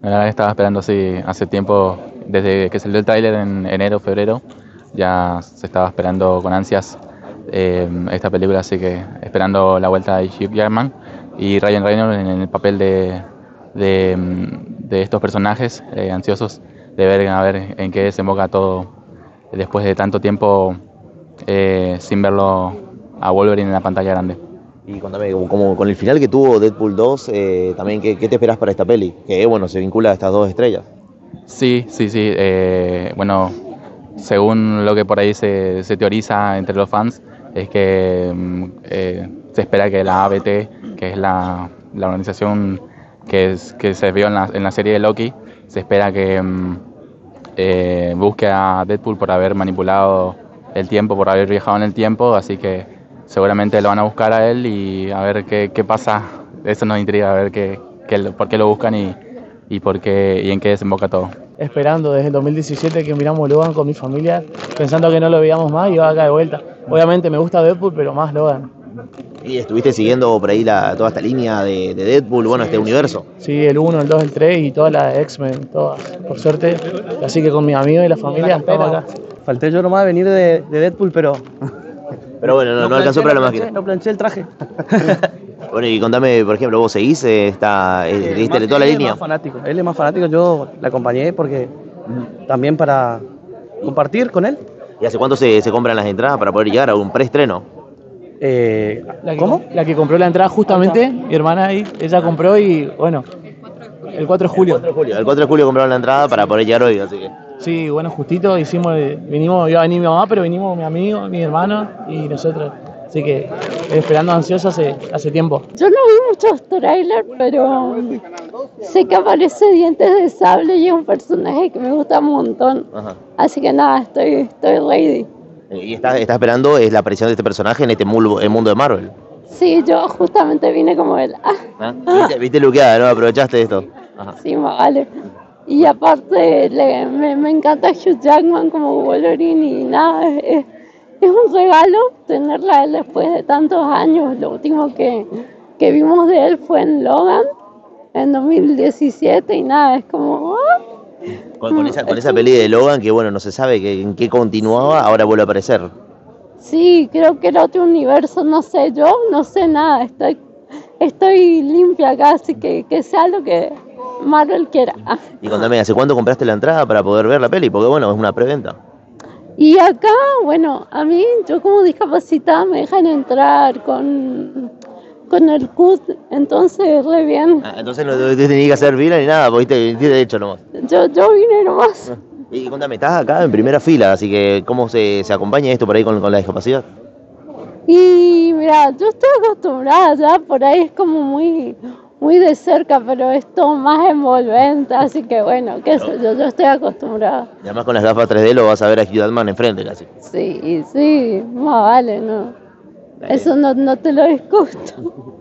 La verdad que estaba esperando así hace tiempo, desde que salió el tráiler en enero, febrero, ya se estaba esperando con ansias esta película, así que esperando la vuelta de Hugh Jackman y Ryan Reynolds en el papel de estos personajes, ansiosos de ver a ver en qué desemboca todo después de tanto tiempo sin verlo a Wolverine en la pantalla grande. Y contame, como con el final que tuvo Deadpool 2, también, ¿qué te esperás para esta peli? Que, bueno, se vincula a estas dos estrellas. Sí. Bueno, según lo que por ahí se teoriza entre los fans, es que se espera que la ABT, que es la organización que se vio en la serie de Loki, se espera que busque a Deadpool por haber manipulado el tiempo, por haber viajado en el tiempo, así que seguramente lo van a buscar a él y a ver qué pasa. Eso nos intriga, a ver por qué lo buscan y por qué y en qué desemboca todo. Esperando desde el 2017 que miramos Logan con mi familia, pensando que no lo veíamos más y va acá de vuelta. Obviamente me gusta Deadpool, pero más Logan. ¿Y estuviste siguiendo por ahí toda esta línea de Deadpool, bueno, este universo? Sí, el 1, el 2, el 3 y todas las X-Men, todas, por suerte. Así que con mis amigos y la familia estamos acá. Falté yo nomás de venir de Deadpool, pero Pero no alcanzó para la máquina. no planché el traje. Bueno, y contame, por ejemplo, ¿vos seguís viste toda la línea? Él es más fanático, yo le acompañé porque también para compartir con él. ¿Y hace cuánto se compran las entradas para poder llegar a un preestreno? ¿Cómo? La que compró la entrada justamente, mi hermana ahí, ella compró y bueno, el 4 de julio. El 4 de julio compraron la entrada para poder llegar hoy, así que... Sí, bueno, justito vinimos, iba a venir mi mamá, pero vinimos mi amigo, mi hermano y nosotros. Así que esperando ansioso hace tiempo. Yo no vi muchos trailers, pero sé que aparece Dientes de Sable y es un personaje que me gusta un montón. Ajá. Así que nada, estoy ready. Y estás esperando es la aparición de este personaje en el mundo de Marvel. Sí, yo justamente vine como él. ¿Ah? ¿Viste luqueada, no? ¿Aprovechaste esto? Ajá. Sí, más vale. Y aparte me encanta Hugh Jackman como Wolverine y nada, es un regalo tenerla a él después de tantos años. Lo último que vimos de él fue en Logan en 2017 y nada, es como... Con esa peli de Logan que, bueno, no se sabe en qué continuaba, ahora vuelve a aparecer. Sí, creo que era otro universo, no sé, yo no sé nada, estoy limpia acá, así que sea lo que Marvel quiera. Y contame, ¿hace cuánto compraste la entrada para poder ver la peli? Porque, bueno, es una preventa. Y acá, bueno, a mí, yo como discapacitada me dejan entrar con el CUT, entonces re bien. Entonces no tenías que hacer fila ni nada, porque viste de hecho nomás. Yo vine nomás. Y contame, estás acá en primera fila, así que ¿cómo se acompaña esto por ahí con la discapacidad? Y mira, yo estoy acostumbrada ya, por ahí es como muy de cerca, pero es todo más envolvente, así que bueno, qué sé yo estoy acostumbrada. Y además con las gafas 3D lo vas a ver a Hugh Jackman enfrente casi. Sí, más vale, no. Eso no te lo discuto.